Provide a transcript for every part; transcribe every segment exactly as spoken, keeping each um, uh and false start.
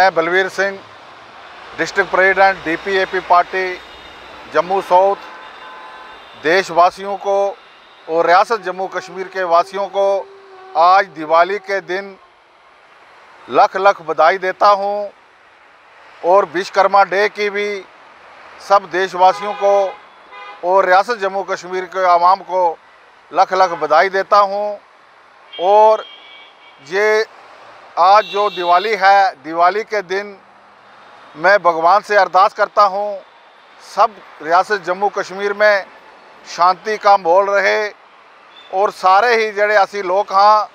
मैं Balvir Singh, district president D P A P party Jammu south, देशवासियों को और रियासत जम्मू कश्मीर के वासियों को आज दिवाली के दिन लख लख बधाई देता हूं और विश्वकर्मा डे की भी सब देशवासियों को और रियासत जम्मू कश्मीर के आवाम को लख लख बधाई देता हूं। और ये आज जो दिवाली है, दिवाली के दिन मैं भगवान से अरदास करता हूं सब रियासत जम्मू कश्मीर में शांति का माहौल रहे और सारे ही ਜਿਹੜੇ ਅਸੀਂ ਲੋਕ ਹਾਂ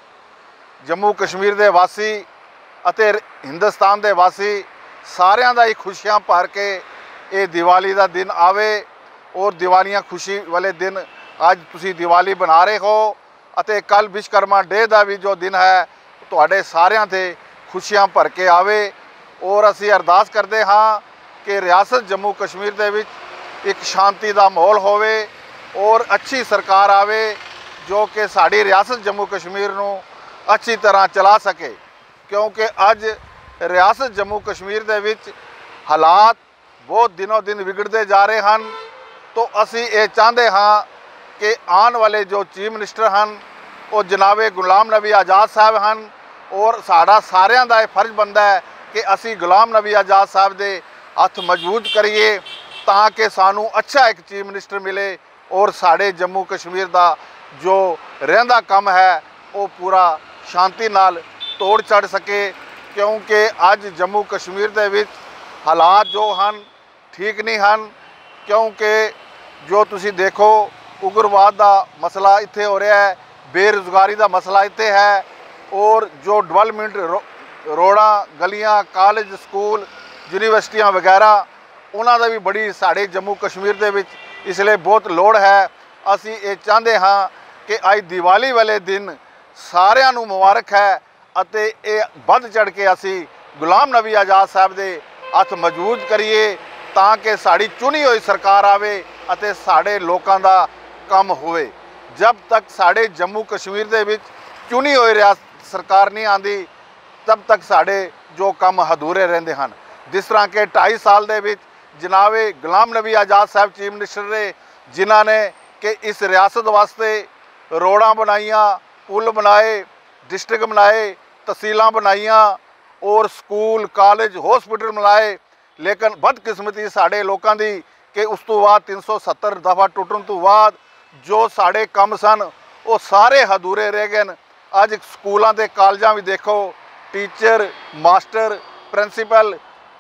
जम्मू कश्मीर ਦੇ ਵਾਸੀ ਅਤੇ हिंदुस्तान ਦੇ ਵਾਸੀ ਸਾਰਿਆਂ ਦਾ ਹੀ ਖੁਸ਼ੀਆਂ ਭਰ ਕੇ ਇਹ ਦੀਵਾਲੀ ਦਾ ਦਿਨ ਆਵੇ। और दिवालियां खुशी वाले दिन आज तुसी दिवाली बना रहे हो ਅਤੇ कल विश्वकर्मा डे का भी जो दिन है ਤੁਹਾਡੇ ਸਾਰਿਆਂ ਤੇ खुशियां भर के आवे। और असी अरदास करते हाँ कि रियासत जम्मू कश्मीर दे विच एक शांति का माहौल होवे और अच्छी सरकार आवे जो कि साड़ी रियासत जम्मू कश्मीर नू अच्छी तरह चला सके, क्योंकि अज रियासत जम्मू कश्मीर दे विच हालात बहुत दिनों दिन बिगड़ते जा रहे हैं। तो असी ये चाहते हाँ कि आने वाले जो चीफ मिनिस्टर हैं वो जनाबे गुलाम नबी आज़ाद साहब हैं और साड़ा सारिਆਂ ਦਾ फर्ज बनता है कि असी गुलाम नबी आज़ाद साहब के हथ मजबूत करिए ताकि सानू अच्छा एक चीफ मिनिस्टर मिले और साढ़े जम्मू कश्मीर का जो रहिंदा काम है वो पूरा शांति नाल तोड़ चढ़ सके। क्योंकि अज जम्मू कश्मीर दे विच हालात जो हैं ठीक नहीं हैं, क्योंकि जो तुसी देखो उग्रवाद का मसला इत्थे हो रहा है, बेरोज़गारी का मसला इत्थे है और जो डेवलपमेंट रो, रोड़ा गलियां कॉलेज स्कूल यूनिवर्सिटियां वगैरह उन्हां दा भी बड़ी साढ़े जम्मू कश्मीर दे विच इसलिए बहुत लोड़ है। असी ये चाहते हाँ कि अज दिवाली वाले दिन सारिਆਂ ਨੂੰ मुबारक है ਅਤੇ ਇਹ ਵੱਧ चढ़ के असी गुलाम नबी आज़ाद साहब के हथ मजबूत करिए ताकि साड़ी चुनी हुई सरकार आवे ਅਤੇ साढ़े लोगों का काम होवे। जब तक साढ़े जम्मू कश्मीर दे विच चुनी हुई रियासत सरकार नहीं आती तब तक साढ़े जो काम अधूरे रहते हैं। जिस तरह के ढाई साल दे विच जनाबे गुलाम नबी आज़ाद साहब चीफ मिनिस्टर ने जिन्हों ने कि इस रियासत वास्ते रोड़ा बनाइया, पुल बनाए, डिस्ट्रिक्ट बनाए, तहसीलां बनाइया और स्कूल कॉलेज हॉस्पिटल बनाए, लेकिन बदकिस्मती साढ़े लोगों की कि उस तो बाद तीन सौ सत्तर दफा टुटन तो बाद जो साढ़े काम सन वो सारे अधूरे रह गए। अज स्कूलों के कॉलेजों भी देखो टीचर मास्टर प्रिंसीपल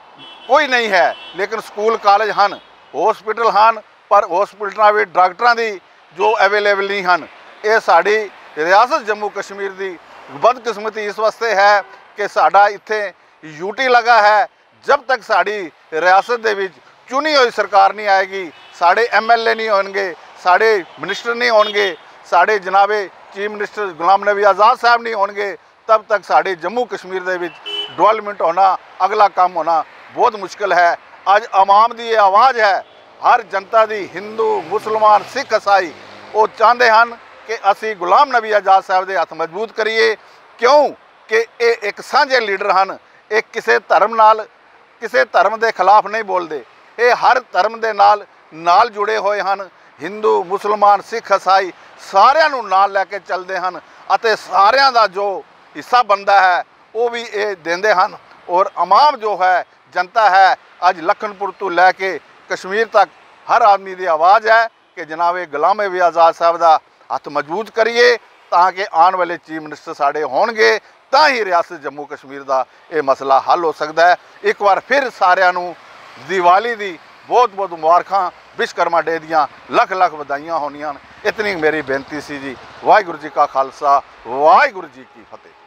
कोई नहीं है, लेकिन स्कूल कॉलेज हैं, हॉस्पिटल हैं, पर हॉस्पिटलों भी डॉक्टरों की जो अवेलेबल नहीं हैं। ये साड़ी रियासत जम्मू कश्मीर की बदकिस्मती इस वास्ते है कि साड़ा इत्थे यूटी लगा है। जब तक साड़ी रियासत दे विच चुनी हुई सरकार नहीं आएगी, साढ़े एम एल ए नहीं होंगे, साढ़े मिनिस्टर नहीं होंगे, साढ़े जनाबे चीफ मिनिस्टर गुलाम नबी आज़ाद साहब नहीं होंगे, तब तक साढ़े जम्मू कश्मीर दे विच डेवलपमेंट होना, अगला काम होना बहुत मुश्किल है। अज आवाम की आवाज़ है, हर जनता की, हिंदू मुसलमान सिख ईसाई वो चाहते हैं कि असी गुलाम नबी आज़ाद साहब के हथ मजबूत करिए, क्यों कि ये एक साझे लीडर हैं, एक किसी धर्म नाल किसी धर्म के खिलाफ नहीं बोलते, ये हर धर्म के नाल नाल जुड़े हुए हैं। हिंदू मुसलमान सिख ईसाई सारिਆਂ ਨੂੰ नाल लैके चलते हैं ਅਤੇ सारिਆਂ ਦਾ जो हिस्सा बनता है वो भी ये देंदे हैं। और आवाम जो है जनता है अज लखनपुर तो लैके कश्मीर तक हर आदमी की आवाज़ है कि जनाबे गुलाम नबी आज़ाद साहब का हथ मजबूत करिए ताकि आने वाले चीफ मिनिस्टर साढ़े होंगे तां ही रियासत जम्मू कश्मीर का ये मसला हल हो सकता है। एक बार फिर सारिਆਂ ਨੂੰ दिवाली की बहुत बहुत मुबारकां, विश्वकर्मा डे दियां लख लख बधाइयां होनियां। इतनी मेरी बेनती सी जी। वाहिगुरू जी का खालसा, वाहिगुरू जी की फतेह।